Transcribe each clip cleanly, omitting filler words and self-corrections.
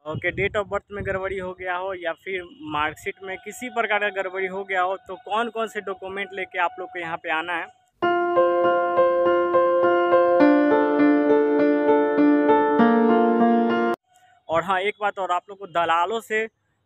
के date of birth में गड़बड़ी हो गया हो या फिर मार्कशीट में किसी प्रकार का गड़बड़ी हो गया हो, तो कौन कौन से डॉक्यूमेंट लेके आप लोग को यहाँ पे आना है। और हाँ, एक बात और, आप लोग को दलालों से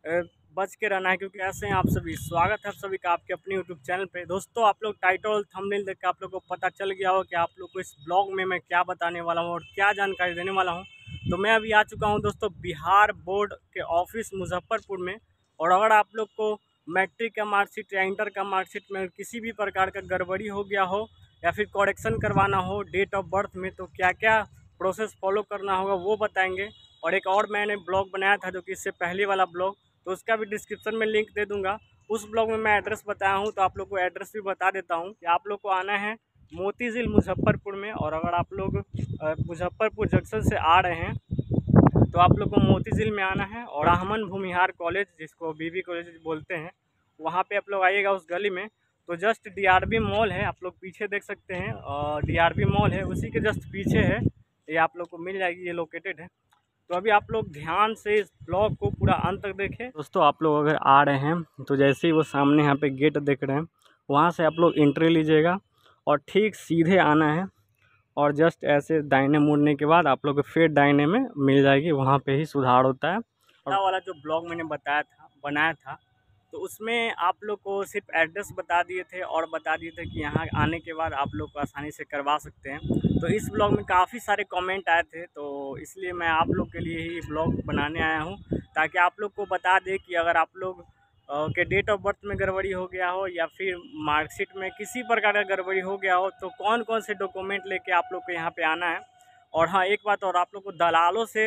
बच के रहना है, क्योंकि ऐसे हैं आप सभी। स्वागत है आप सभी का आपके अपने यूट्यूब चैनल पे। दोस्तों, आप लोग टाइटल थंबनेल देख के आप लोग को पता चल गया हो कि आप लोग को इस ब्लॉग में मैं क्या बताने वाला हूँ और क्या जानकारी देने वाला हूँ। तो मैं अभी आ चुका हूँ दोस्तों बिहार बोर्ड के ऑफिस मुजफ्फरपुर में। और अगर आप लोग को मैट्रिक का मार्कशीट या इंटर का मार्कशीट में किसी भी प्रकार का गड़बड़ी हो गया हो या फिर करेक्शन करवाना हो डेट ऑफ बर्थ में, तो क्या क्या प्रोसेस फॉलो करना होगा वो बताएंगे। और एक और मैंने ब्लॉग बनाया था जो कि इससे पहले वाला ब्लॉग, तो उसका भी डिस्क्रिप्शन में लिंक दे दूंगा। उस ब्लॉग में मैं एड्रेस बताया हूँ, तो आप लोग को एड्रेस भी बता देता हूँ कि आप लोग को आना है मोतीझील मुजफ्फरपुर में। और अगर आप लोग मुजफ्फरपुर जंक्शन से आ रहे हैं तो आप लोग को मोतीझील में आना है। और रामन भूमिहार कॉलेज, जिसको बीबी कॉलेज बोलते हैं, वहाँ पे आप लोग आइएगा उस गली में। तो जस्ट डीआरबी मॉल है, आप लोग पीछे देख सकते हैं, और डीआरबी मॉल है उसी के जस्ट पीछे है। ये आप लोग को मिल जाएगी, ये लोकेटेड है। तो अभी आप लोग ध्यान से इस ब्लॉग को पूरा अंत तक देखें। दोस्तों, आप लोग अगर आ रहे हैं तो जैसे ही वो सामने यहाँ पे गेट देख रहे हैं, वहाँ से आप लोग एंट्री लीजिएगा और ठीक सीधे आना है। और जस्ट ऐसे दाहिने मुड़ने के बाद आप लोग को फिर दाहिने में मिल जाएगी, वहाँ पे ही सुधार होता है। और वाला जो ब्लॉग मैंने बनाया था, तो उसमें आप लोग को सिर्फ एड्रेस बता दिए थे और बता दिए थे कि यहाँ आने के बाद आप लोग को आसानी से करवा सकते हैं। तो इस ब्लॉग में काफ़ी सारे कमेंट आए थे, तो इसलिए मैं आप लोग के लिए ही ब्लॉग बनाने आया हूँ, ताकि आप लोग को बता दें कि अगर आप लोग के डेट ऑफ बर्थ में गड़बड़ी हो गया हो या फिर मार्कशीट में किसी प्रकार का गड़बड़ी हो गया हो, तो कौन कौन से डॉक्यूमेंट लेके आप लोग को यहाँ पे आना है। और हाँ, एक बात और, आप लोग को दलालों से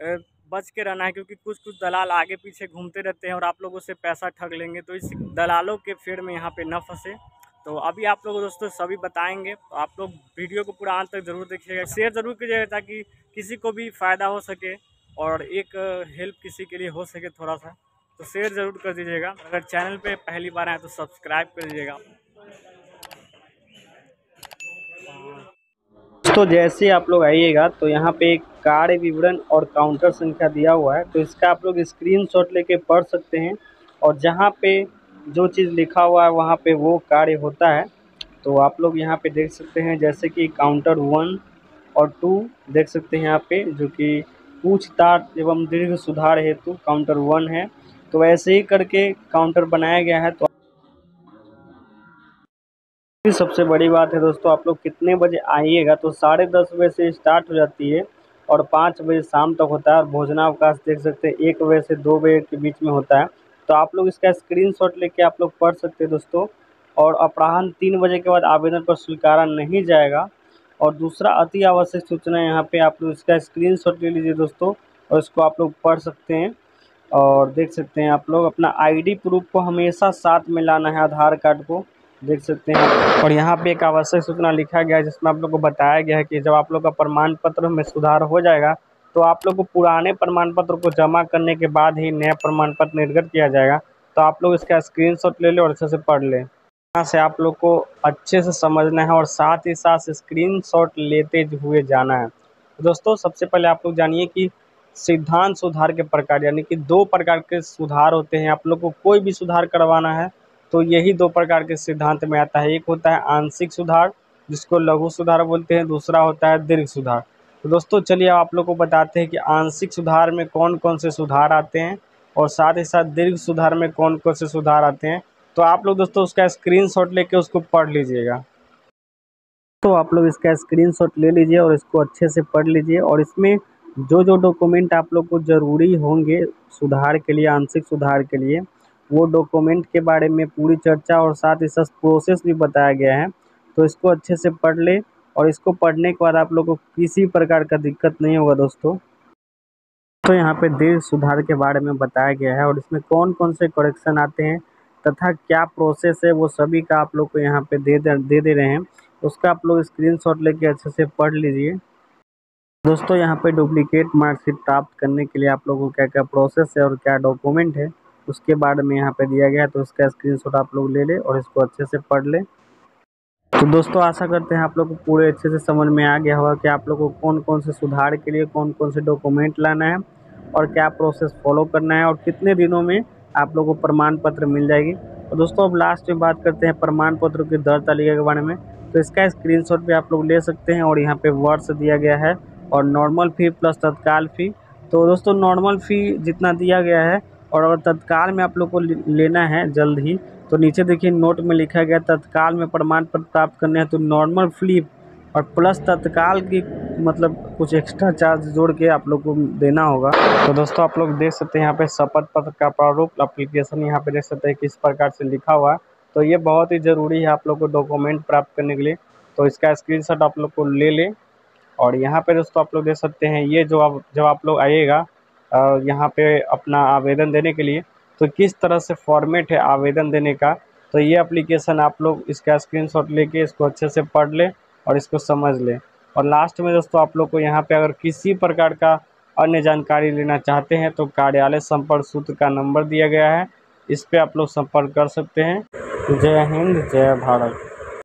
बच के रहना है, क्योंकि कुछ कुछ दलाल आगे पीछे घूमते रहते हैं और आप लोगों से पैसा ठग लेंगे। तो इस दलालों के फेर में यहाँ पे न फंसे। तो अभी आप लोग दोस्तों सभी बताएंगे, तो आप लोग वीडियो को पूरा अंत तक ज़रूर देखिएगा, शेयर ज़रूर कीजिएगा ताकि किसी को भी फ़ायदा हो सके और एक हेल्प किसी के लिए हो सके थोड़ा सा। तो शेयर ज़रूर कर दीजिएगा। अगर चैनल पे पहली बार आए तो सब्सक्राइब कर दीजिएगा। तो जैसे आप लोग आइएगा तो यहाँ पे एक कार्य विवरण और काउंटर संख्या दिया हुआ है, तो इसका आप लोग स्क्रीनशॉट लेके पढ़ सकते हैं। और जहाँ पे जो चीज़ लिखा हुआ है वहाँ पे वो कार्य होता है। तो आप लोग यहाँ पे देख सकते हैं, जैसे कि काउंटर 1 और 2 देख सकते हैं यहाँ पे, जो कि पूछताछ एवं दीर्घ सुधार हेतु काउंटर 1 है। तो ऐसे ही करके काउंटर बनाया गया है। तो सबसे बड़ी बात है दोस्तों, आप लोग कितने बजे आइएगा, तो 10:30 बजे से स्टार्ट हो जाती है और 5 बजे शाम तक होता है। और भोजनावकाश देख सकते हैं 1 बजे से 2 बजे के बीच में होता है। तो आप लोग इसका स्क्रीनशॉट लेके आप लोग पढ़ सकते हैं दोस्तों। और अपराह्न 3 बजे के बाद आवेदन पर स्वीकारा नहीं जाएगा। और दूसरा अति आवश्यक सूचना, यहाँ पे आप लोग इसका स्क्रीनशॉट ले लीजिए दोस्तों, और इसको आप लोग पढ़ सकते हैं। और देख सकते हैं आप लोग अपना आईडी प्रूफ को हमेशा साथ में लाना है, आधार कार्ड को देख सकते हैं। और यहाँ पे एक आवश्यक सूचना लिखा गया है जिसमें आप लोग को बताया गया है कि जब आप लोग का प्रमाण पत्र में सुधार हो जाएगा तो आप लोग को पुराने प्रमाण पत्र को जमा करने के बाद ही नया प्रमाण पत्र निर्गत किया जाएगा। तो आप लोग इसका स्क्रीनशॉट ले लें और अच्छे से पढ़ लें। यहाँ से आप लोग को अच्छे से समझना है और साथ ही साथ स्क्रीनशॉट लेते हुए जाना है। तो दोस्तों, सबसे पहले आप लोग जानिए कि सिद्धांत सुधार के प्रकार, यानी कि 2 प्रकार के सुधार होते हैं। आप लोग को कोई भी सुधार करवाना है तो यही 2 प्रकार के सिद्धांत में आता है। एक होता है आंशिक सुधार, जिसको लघु सुधार बोलते हैं, दूसरा होता है दीर्घ सुधार। तो दोस्तों चलिए आप लोग को बताते हैं कि आंशिक सुधार में कौन कौन से सुधार आते हैं और साथ ही साथ दीर्घ सुधार में कौन कौन से सुधार आते हैं। तो आप लोग दोस्तों उसका स्क्रीनशॉट लेके उसको पढ़ लीजिएगा। तो आप लोग इसका स्क्रीनशॉट ले लीजिए और इसको अच्छे से पढ़ लीजिए। और इसमें जो जो डॉक्यूमेंट आप लोग को ज़रूरी होंगे सुधार के लिए, आंशिक सुधार के लिए, वो डॉक्यूमेंट के बारे में पूरी चर्चा और साथ ही साथ प्रोसेस भी बताया गया है। तो इसको अच्छे से पढ़ ले, और इसको पढ़ने के बाद आप लोग को किसी प्रकार का दिक्कत नहीं होगा दोस्तों। तो यहाँ पे दीर्घ सुधार के बारे में बताया गया है और इसमें कौन कौन से करेक्शन आते हैं तथा क्या प्रोसेस है, वो सभी का आप लोग को यहाँ पे दे रहे हैं। उसका आप लोग स्क्रीनशॉट लेके अच्छे से पढ़ लीजिए। दोस्तों, यहाँ पे डुप्लीकेट मार्कशीट प्राप्त करने के लिए आप लोगों को क्या क्या प्रोसेस है और क्या डॉक्यूमेंट है उसके बारे में यहाँ पे दिया गया है। तो उसका स्क्रीनशॉट आप लोग ले लें और इसको अच्छे से पढ़ लें। तो दोस्तों, आशा करते हैं आप लोग को पूरे अच्छे से समझ में आ गया होगा कि आप लोग को कौन कौन से सुधार के लिए कौन कौन से डॉक्यूमेंट लाना है और क्या प्रोसेस फॉलो करना है और कितने दिनों में आप लोगों को प्रमाण पत्र मिल जाएगी। और दोस्तों अब लास्ट में बात करते हैं प्रमाण पत्र की दर तालिका के बारे में। तो इसका स्क्रीनशॉट भी आप लोग ले सकते हैं और यहाँ पे वर्ष दिया गया है और नॉर्मल फ़ी प्लस तत्काल फ़ी। तो दोस्तों नॉर्मल फ़ी जितना दिया गया है और अगर तत्काल में आप लोग को लेना है जल्द ही, तो नीचे देखिए नोट में लिखा गया तत्काल में प्रमाण पत्र प्राप्त करने हैं तो नॉर्मल फ़ी और प्लस तत्काल की मतलब कुछ एक्स्ट्रा चार्ज जोड़ के आप लोग को देना होगा। तो दोस्तों आप लोग देख सकते हैं यहाँ पे शपथ पत्र का प्रारूप एप्लीकेशन यहाँ पे देख सकते हैं किस प्रकार से लिखा हुआ है। तो ये बहुत ही ज़रूरी है आप लोग को डॉक्यूमेंट प्राप्त करने के लिए। तो इसका स्क्रीनशॉट आप लोग को ले लें। और यहाँ पे दोस्तों आप लोग देख सकते हैं ये जो जब आप लोग आइएगा यहाँ पे अपना आवेदन देने के लिए, तो किस तरह से फॉर्मेट है आवेदन देने का। तो ये एप्लीकेशन आप लोग इसका स्क्रीनशॉट लेके इसको अच्छे से पढ़ लें और इसको समझ लें। और लास्ट में दोस्तों आप लोग को यहाँ पे अगर किसी प्रकार का अन्य जानकारी लेना चाहते हैं तो कार्यालय संपर्क सूत्र का नंबर दिया गया है, इस पे आप लोग संपर्क कर सकते हैं। जय हिंद, जय भारत।